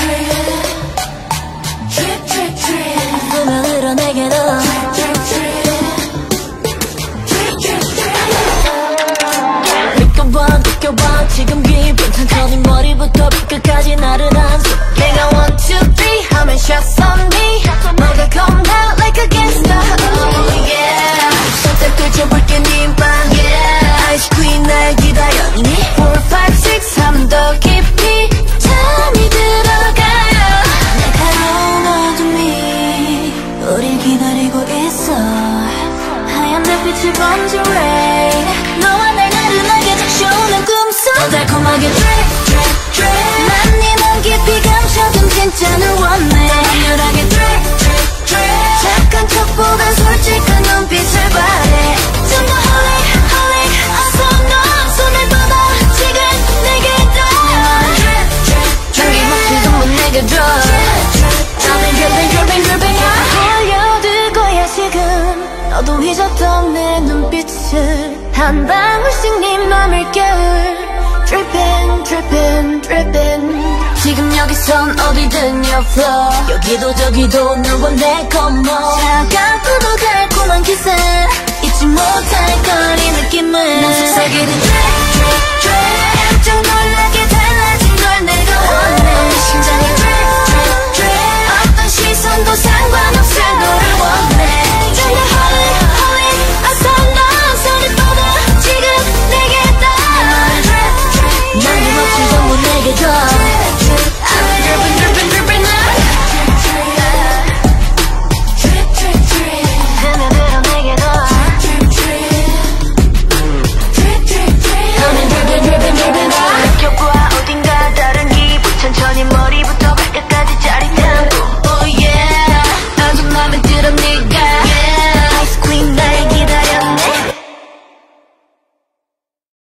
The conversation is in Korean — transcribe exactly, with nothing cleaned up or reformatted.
숨을 흘러내게도 느껴봐 느껴봐 지금 기분 천천히 머리부터 끝까지 나른한 숨 내가 one two three 하면 shots on me 너가 come out like a gangster oh yeah 살짝 들춰볼게 네 방 yeah ice queen 날 기다려 four five six 하면 더 깊이 잠이 들어가요 날카로운 어둠이 우릴 기다리고 있어 하얀 달빛을 번진 rain 너와 날 나른하게 적셔오는 꿈속 달콤하게 drip drip drip 난 네 맘 깊이 감춰둔 진짜를 원해 강렬하게 drip drip drip 착한 척보단 솔직한 눈빛을 바래 좀 더 holy holy 어서 너 손을 뻗어 지금 내게 더 drip drip drip 여기 멈추면 내게 줘 I've been dripping dripping dripping 흘려들 거야 지금 너도 잊었던 내 눈빛을 한 방울씩 네 맘을 깨울 Dripping dripping dripping 지금 여기선 어디든 your flow 여기도 저기도 누워 내 컴온 차갑고도 달콤한 기세 잊지 못할 걸 이 느낌을 난 속삭이는 drip drip